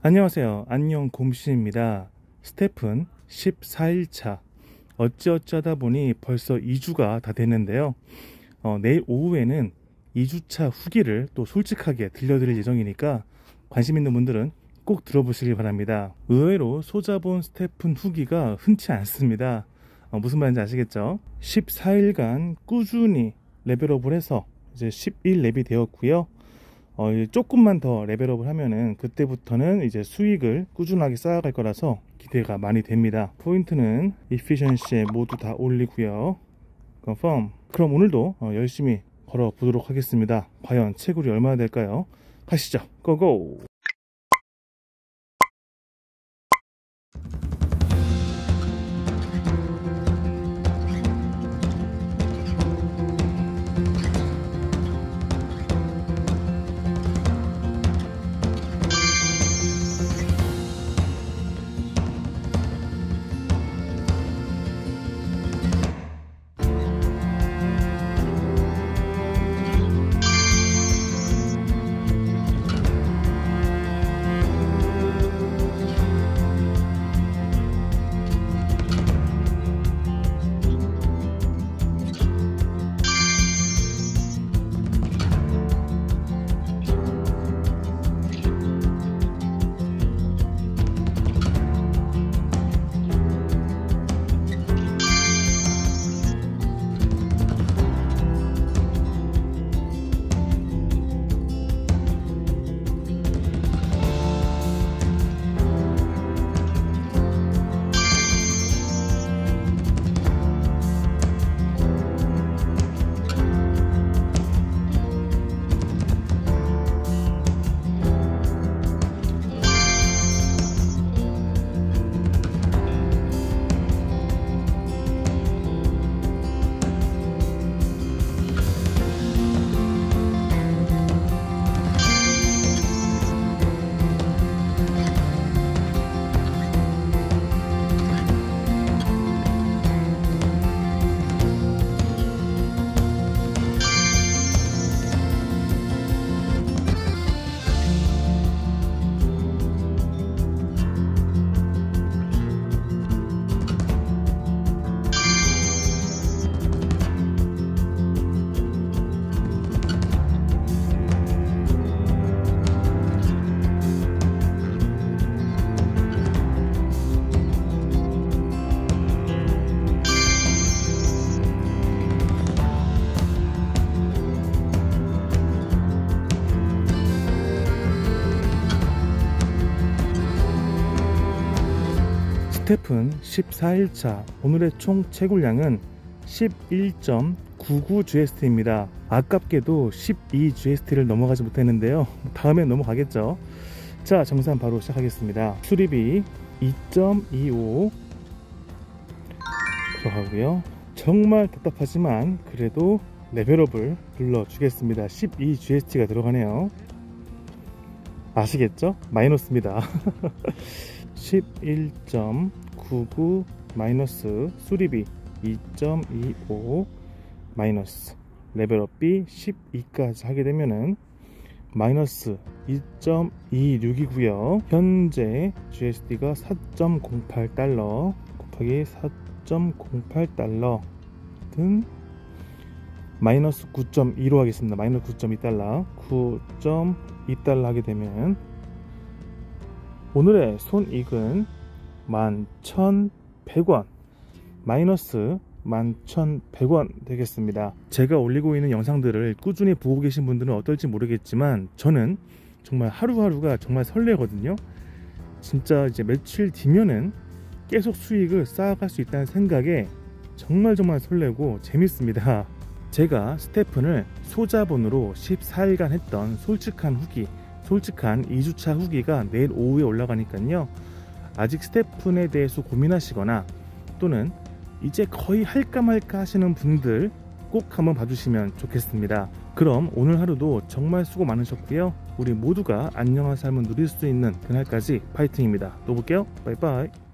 안녕하세요. 안녕 곰씨입니다. 스테픈 14일차 어찌어찌하다 보니 벌써 2주가 다 됐는데요. 내일 오후에는 2주차 후기를 또 솔직하게 들려드릴 예정이니까 관심 있는 분들은 꼭 들어보시길 바랍니다. 의외로 소자본 스테픈 후기가 흔치 않습니다. 무슨 말인지 아시겠죠? 14일간 꾸준히 레벨업을 해서 이제 11렙이 되었고요. 조금만 더 레벨업을 하면은 그때부터는 이제 수익을 꾸준하게 쌓아갈 거라서 기대가 많이 됩니다. 포인트는 이피션시에 모두 다 올리고요. 컨펌. 그럼 오늘도 열심히 걸어 보도록 하겠습니다. 과연 채굴이 얼마나 될까요? 가시죠. 고고. 스테픈 14일차 오늘의 총 채굴량은 11.99GST입니다. 아깝게도 12GST를 넘어가지 못했는데요. 다음엔 넘어가겠죠. 자, 정산 바로 시작하겠습니다. 수리비 2.25 들어가고요. 정말 답답하지만 그래도 레벨업을 눌러주겠습니다. 12GST가 들어가네요. 아시겠죠? 마이너스입니다. 11.99 마이너스 수리비 2.25 마이너스 레벨업비 12까지 하게 되면은 마이너스 2.26이고요 현재 GSD가 4.08달러 곱하기 4.08달러 등 마이너스 9.2로 하겠습니다. 마이너스 9.2달러 9.2달러 하게 되면 오늘의 손익은 11,100원 마이너스 11,100원 되겠습니다. 제가 올리고 있는 영상들을 꾸준히 보고 계신 분들은 어떨지 모르겠지만 저는 정말 하루하루가 정말 설레거든요. 진짜 이제 며칠 뒤면은 계속 수익을 쌓아갈 수 있다는 생각에 정말 설레고 재밌습니다. 제가 스테픈을 소자본으로 14일간 했던 솔직한 후기, 솔직한 2주차 후기가 내일 오후에 올라가니까요. 아직 스테픈에 대해서 고민하시거나 또는 이제 거의 할까 말까 하시는 분들 꼭 한번 봐주시면 좋겠습니다. 그럼 오늘 하루도 정말 수고 많으셨고요. 우리 모두가 안녕한 삶을 누릴 수 있는 그날까지 파이팅입니다. 또 볼게요. 바이바이.